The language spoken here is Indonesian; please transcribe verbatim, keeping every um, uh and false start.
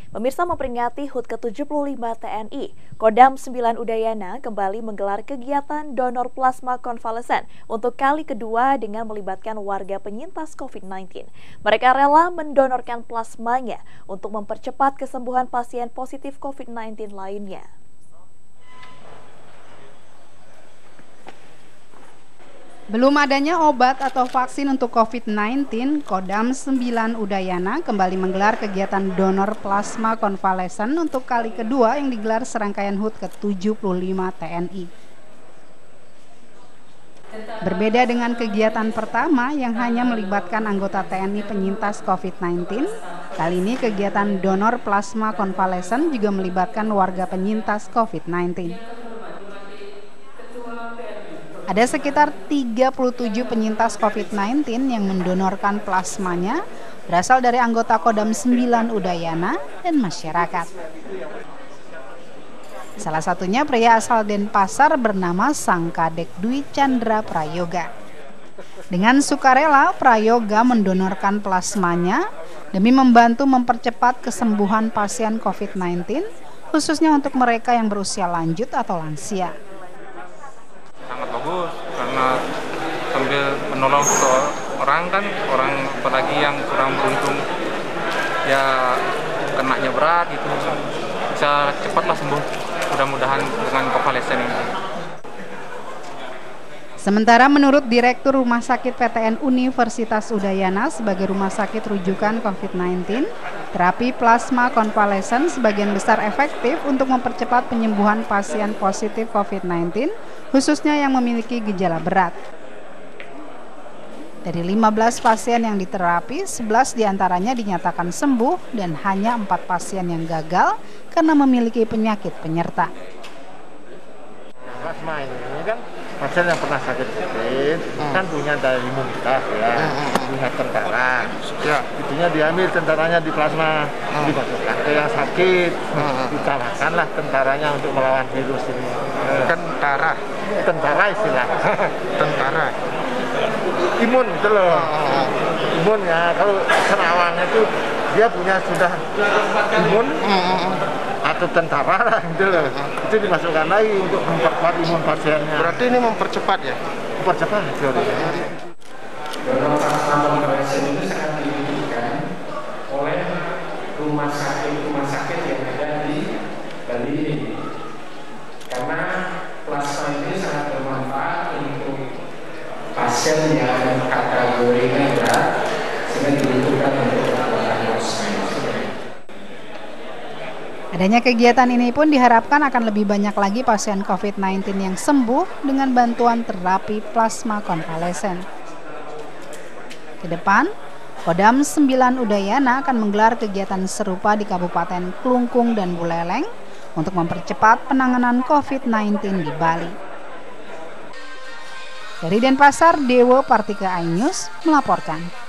Pemirsa, memperingati H U T ke tujuh puluh lima T N I, Kodam sembilan Udayana kembali menggelar kegiatan donor plasma konvalesen untuk kali kedua dengan melibatkan warga penyintas covid sembilan belas. Mereka rela mendonorkan plasmanya untuk mempercepat kesembuhan pasien positif covid sembilan belas lainnya. Belum adanya obat atau vaksin untuk covid sembilan belas, Kodam sembilan Udayana kembali menggelar kegiatan donor plasma konvalesen untuk kali kedua yang digelar serangkaian H U T ke tujuh puluh lima T N I. Berbeda dengan kegiatan pertama yang hanya melibatkan anggota T N I penyintas covid sembilan belas, kali ini kegiatan donor plasma konvalesen juga melibatkan warga penyintas covid sembilan belas. Ada sekitar tiga puluh tujuh penyintas covid sembilan belas yang mendonorkan plasmanya berasal dari anggota Kodam sembilan Udayana dan masyarakat. Salah satunya pria asal Denpasar bernama Sang Kadek Dwi Chandra Prayoga. Dengan sukarela, Prayoga mendonorkan plasmanya demi membantu mempercepat kesembuhan pasien covid sembilan belas, khususnya untuk mereka yang berusia lanjut atau lansia. Sangat bagus karena sambil menolong orang kan, orang apalagi yang kurang beruntung ya kenanya berat gitu, bisa cepatlah sembuh mudah-mudahan dengan konvalesen ini. Sementara menurut Direktur Rumah Sakit P T N Universitas Udayana sebagai rumah sakit rujukan covid sembilan belas, terapi plasma konvalesen sebagian besar efektif untuk mempercepat penyembuhan pasien positif covid sembilan belas, khususnya yang memiliki gejala berat. Dari lima belas pasien yang diterapi, sebelas diantaranya dinyatakan sembuh dan hanya empat pasien yang gagal karena memiliki penyakit penyerta. Plasma ini kan pasien yang pernah sakit covid hmm. kan punya daya imunitas ya, hmm. punya tentara. Ya, itunya diambil tentaranya di plasma, hmm. dimasukkan ke yang sakit, hmm. ditambahkanlah tentaranya untuk melawan virus ini. Tentara, tentara istilah. Tentara. Imun gitu loh. Hmm. Imun ya, kalau serawangnya itu dia punya sudah imun. Hmm. atau tentara lah gitu loh. Itu dimasukkan lagi untuk memperkuat imun pasiennya. Berarti ini mempercepat ya? Mempercepat teori. Donor plasma konvalesen itu sangat dibutuhkan oleh rumah sakit-rumah sakit yang ada di Bali ini. Karena plasma ini sangat bermanfaat untuk pasien yang kategorinya berat sehingga dibutuhkan untuk pembuatan plasma. Adanya kegiatan ini pun diharapkan akan lebih banyak lagi pasien covid sembilan belas yang sembuh dengan bantuan terapi plasma konvalesen. Ke depan, Kodam sembilan Udayana akan menggelar kegiatan serupa di Kabupaten Klungkung dan Buleleng untuk mempercepat penanganan covid sembilan belas di Bali. Dari Denpasar, Dewo Partika iNews melaporkan.